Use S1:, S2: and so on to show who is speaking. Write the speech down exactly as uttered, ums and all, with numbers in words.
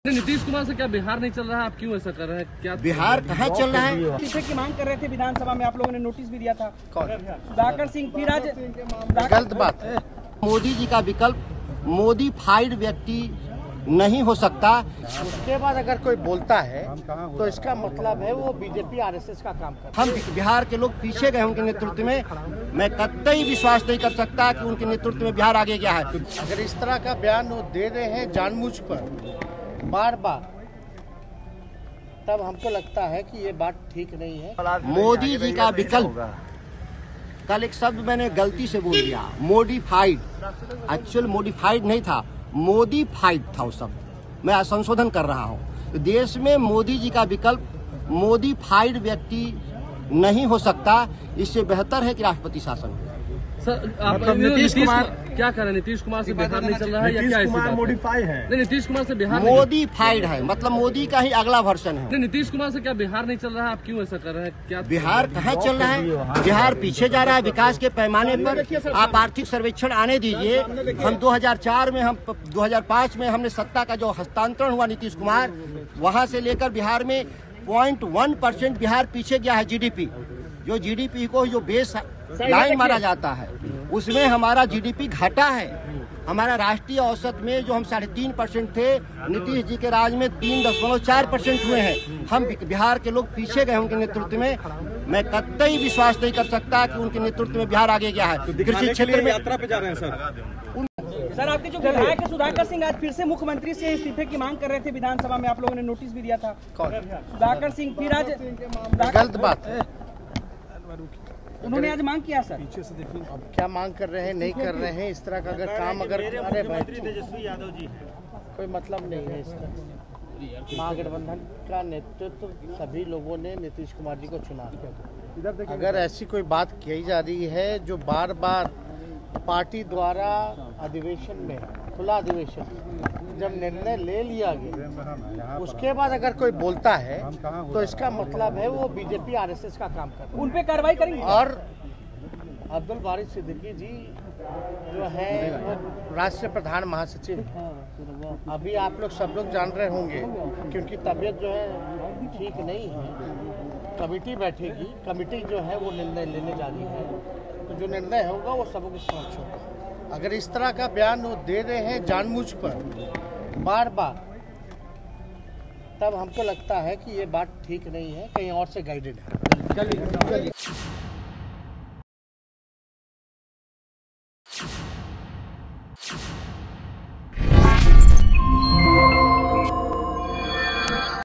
S1: नीतीश कुमार से क्या बिहार नहीं चल रहा है? आप क्यों ऐसा कर रहे हैं? क्या
S2: बिहार कहाँ चल रहा है?
S3: इस्तीफे की मांग कर रहे थे विधानसभा में, आप लोगों ने नोटिस भी दिया था। सुधाकर सिंह फिर आज
S2: गलत बात है। मोदी जी का विकल्प मोदीफाइड व्यक्ति नहीं हो सकता।
S4: उसके बाद अगर कोई बोलता है तो इसका मतलब है वो बीजेपी आरएसएस का काम करता है।
S2: हम बिहार के लोग पीछे गए उनके नेतृत्व में। मैं कतई विश्वास नहीं कर सकता कि उनके नेतृत्व में बिहार आगे गया है।
S4: अगर इस तरह का बयान वो दे रहे हैं जानबूझ कर बार बार, तब हमको लगता है कि ये बात ठीक नहीं है।
S2: मोदी जी का विकल्प, कल एक शब्द मैंने गलती से बोल दिया, मोडिफाइड। एक्चुअल मोडिफाइड नहीं था, मोदीफाइड था वो शब्द। मैं संशोधन कर रहा हूँ। तो देश में मोदी जी का विकल्प मोदीफाइड व्यक्ति नहीं हो सकता। इससे बेहतर है कि राष्ट्रपति शासन हो।
S1: सर, आप मतलब नीतीश कुमार क्या कर रहे हैं? नीतीश कुमार से बिहार नहीं चल रहा है या क्या? नीतीश कुमार
S5: मोडिफाई है।
S1: नहीं, नीतीश कुमार से बिहार
S2: मोदीफाइड है, मतलब मोदी का ही अगला वर्जन है।
S1: नहीं, नीतीश कुमार से क्या बिहार नहीं चल रहा है? आप क्यों ऐसा कर रहे हैं? क्या
S2: बिहार कहाँ चल रहा है? बिहार पीछे जा रहा है विकास के पैमाने पर। आप आर्थिक सर्वेक्षण आने दीजिए। हम दो हज़ार चार में, हम दो हज़ार पाँच में हमने सत्ता का जो हस्तांतरण हुआ नीतीश कुमार, वहाँ से लेकर बिहार में पॉइंट वन परसेंट बिहार पीछे गया है। जीडीपी, जो जीडीपी को जो बेस लाइन मारा जाता है, उसमें हमारा जीडीपी घटा है। हमारा राष्ट्रीय औसत में जो हम साढ़े तीन परसेंट थे, नीतीश जी के राज में तीन दशमलव चार परसेंट हुए हैं। हम बिहार के लोग पीछे गए उनके नेतृत्व में। मैं कतई विश्वास नहीं कर सकता कि उनके नेतृत्व में बिहार आगे गया है। कृषि क्षेत्र में
S5: यात्रा पे जा रहे हैं सर।
S3: सर, आपके जो विधायक सुधाकर सिंह आज फिर से मुख्यमंत्री से इस्तीफे की मांग कर रहे थे विधानसभा में, आप लोगों ने नोटिस भी दिया था। सुधाकर सिंह फिर आज
S4: गलत बात है।
S3: उन्होंने आज मांग किया सर।
S4: अब क्या मांग कर रहे हैं, नहीं कर रहे हैं, इस तरह का अगर काम अगर अरे भाई
S5: तेजस्वी यादव जी है,
S4: कोई मतलब नहीं है इसका। महागठबंधन का नेतृत्व सभी लोगों ने नीतीश कुमार जी को चुना। अगर ऐसी कोई बात की जा रही है जो बार बार पार्टी द्वारा अधिवेशन में, खुला अधिवेशन जब निर्णय ले लिया गया, उसके बाद अगर कोई बोलता है तो इसका मतलब है वो बीजेपी आरएसएस का काम करता है।
S3: उन पे कार्रवाई करेंगे।
S4: और अब्दुल बारी सिद्दीकी जी जो है वो राष्ट्रीय प्रधान महासचिव, अभी आप लोग सब लोग जान रहे होंगे कि उनकी तबीयत जो है ठीक नहीं है। कमेटी बैठेगी, कमेटी जो है वो निर्णय लेने जा रही है, तो जो निर्णय होगा वो सबों के समक्ष होगा। अगर इस तरह का बयान वो दे रहे हैं जानबूझ कर बार बार, तब हमको लगता है कि ये बात ठीक नहीं है, कहीं और से गाइडेड है।